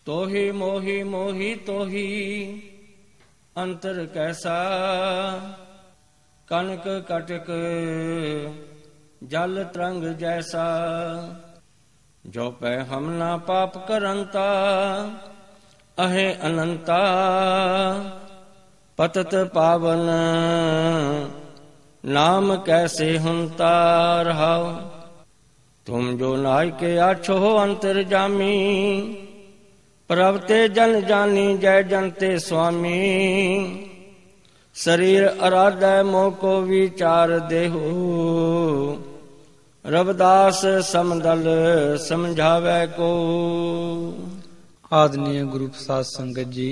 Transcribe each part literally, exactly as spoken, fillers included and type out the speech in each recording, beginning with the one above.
तोहि मोहि मोहि तोहि अंतर कैसा, कनक कटक जल तरंग जैसा। जो पै हम ना पाप करंता, अहे अनंता पतत पावन, नाम कैसे हुंता रहाओ। तुम जो नायके आछो अंतर जामी, प्रभते जन जानी जय जनते स्वामी। शरीर आराधय मोह को विचार देहो, रविदास समदल समझावे को। आदरणीय गुरु प्रसाद संगत जी,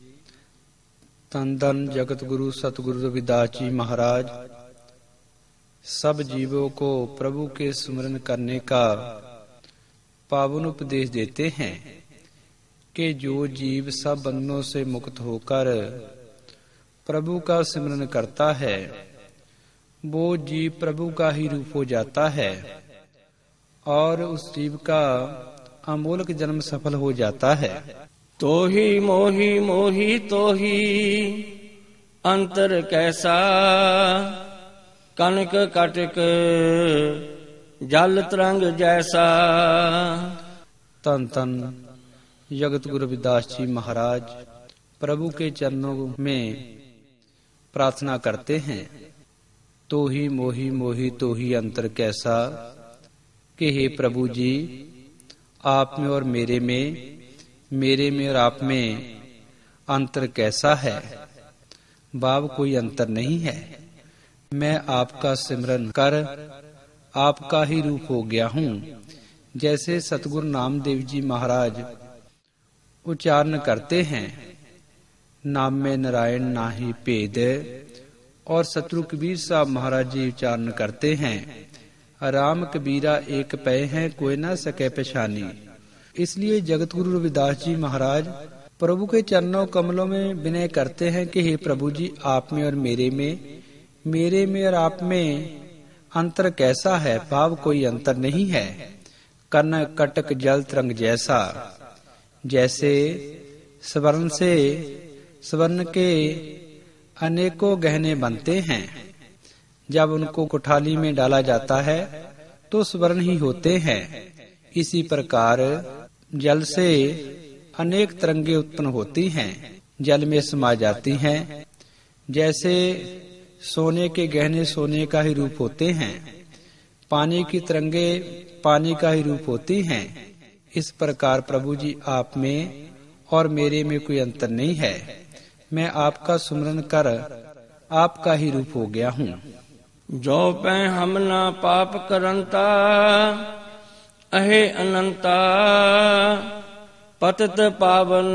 तन धन जगत गुरु सतगुरु रविदास जी महाराज सब जीवों को प्रभु के स्मरण करने का पावन उपदेश देते हैं कि जो जीव सब बंधनों से मुक्त होकर प्रभु का स्मरण करता है, वो जीव प्रभु का ही रूप हो जाता है और उस जीव का अमोलक जन्म सफल हो जाता है। तोहि मोहि मोहि तोहि अंतर कैसा, कनक कटक जल तरंग जैसा। तन तन जगत गुरु रविदास जी महाराज प्रभु के चरणों में प्रार्थना करते हैं। तो ही मोहि मोहि तो ही अंतर कैसा, कि हे प्रभु जी आप में और मेरे में, मेरे में और आप में अंतर कैसा है। भाव कोई अंतर नहीं है। मैं आपका सिमरन कर आपका ही रूप हो गया हूँ। जैसे सतगुरु नामदेव जी महाराज उच्चारण करते हैं, नाम में नारायण नाही भेद, और सतगुरु कबीर साहब महाराज जी उच्चारण करते हैं, राम कबीरा एक पै है कोई ना सके पहचानी। इसलिए जगत गुरु रविदास जी महाराज प्रभु के चरणों कमलों में विनय करते हैं कि हे प्रभु जी आप में और मेरे में, मेरे में और आप में अंतर कैसा है। भाव कोई अंतर नहीं है। कर्ण कटक जल तरंग जैसा। जैसे स्वर्ण से स्वर्ण के अनेकों गहने बनते हैं, जब उनको कोठाली में डाला जाता है तो स्वर्ण ही होते हैं। इसी प्रकार जल से अनेक तरंगे उत्पन्न होती हैं, जल में समा जाती हैं। जैसे सोने के गहने सोने का ही रूप होते हैं, पानी की तरंगे पानी का ही रूप होती हैं। इस प्रकार प्रभु जी आप में और मेरे में कोई अंतर नहीं है। मैं आपका सुमरन कर आपका ही रूप हो गया हूँ। जो पै हम ना पाप करंता, अहे अनंता पतत पावन,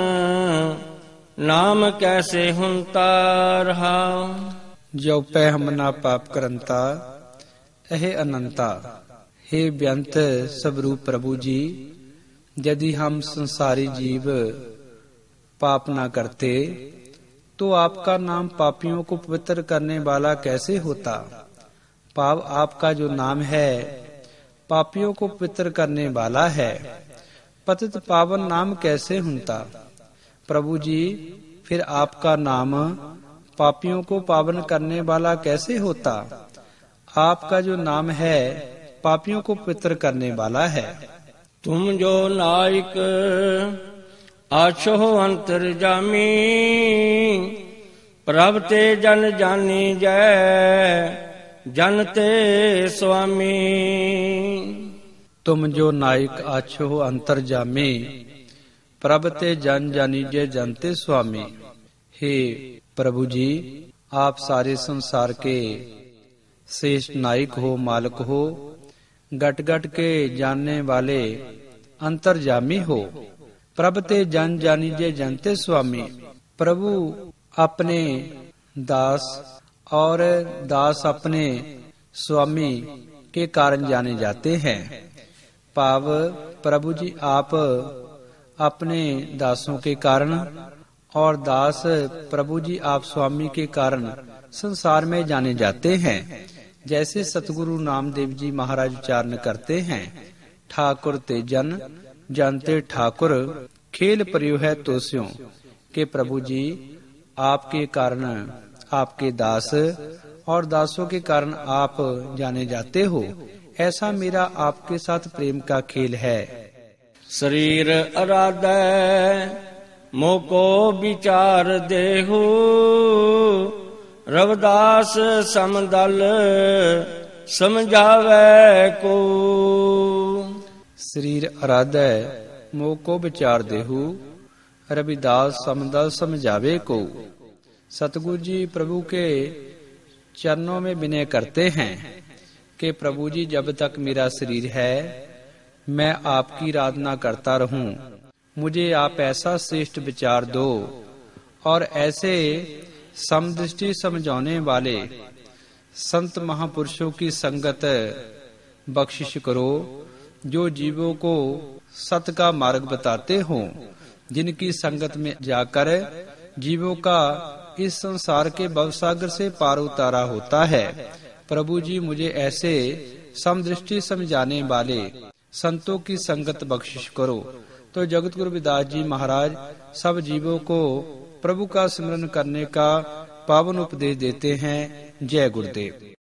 नाम कैसे हुंता रहाओ। जो पै हम ना पाप करंता, अहे अनंता। हे बेअंत सबरूप प्रभु जी, यदि हम संसारी जीव पाप ना करते तो आपका नाम पापियों को पवित्र करने वाला कैसे होता। पाप आपका जो नाम है पापियों को पवित्र करने वाला है। पतित पावन नाम कैसे हुंता। प्रभु जी फिर आपका नाम पापियों को पावन करने वाला कैसे होता। आपका जो नाम है पापियों को पवित्र करने वाला है। तुम जो नायक आछो अंतर्जामी, प्रभते जन जानी जय जनते स्वामी। तुम जो नायक आछो अंतर्जामी, प्रभते जन जानी जय जनते स्वामी। हे प्रभु जी आप सारे संसार के श्रेष्ठ नायक हो, मालिक हो, गट गट के जानने वाले अंतर्जामी हो। प्रभते जन जानी जय जनते स्वामी। प्रभु अपने दास और दास अपने स्वामी के कारण जाने जाते हैं। पाव प्रभु जी आप अपने दासों के कारण और दास प्रभु जी आप स्वामी के कारण संसार में जाने जाते हैं। जैसे सतगुरु नामदेव जी महाराज उच्चारण करते हैं, ठाकुर ते जन जानते ठाकुर, खेल प्रयो है तो स्यों कि प्रभु जी आपके कारण आपके दास और दासों के कारण आप जाने जाते हो, ऐसा मेरा आपके साथ प्रेम का खेल है। शरीर अराधै मोको विचार देहु, रविदास समदल समझावे को। शरीर अराधै मोको विचार देहु, रविदास समदल समझावे को। सतगुरु जी प्रभु के चरणों में विनय करते हैं कि प्रभु जी जब तक मेरा शरीर है मैं आपकी आराधना करता रहूं, मुझे आप ऐसा श्रेष्ठ विचार दो और ऐसे समदृष्टि समझाने वाले संत महापुरुषों की संगत बख्शिश करो, जो जीवों को सत का मार्ग बताते हों, जिनकी संगत में जाकर जीवों का इस संसार के भवसागर से पार उतारा होता है। प्रभु जी मुझे ऐसे समदृष्टि समझाने वाले संतों की संगत बख्शिश करो। तो जगत गुरु रविदास जी महाराज सब जीवों को प्रभु का स्मरण करने का पावन उपदेश देते हैं। जय गुरुदेव।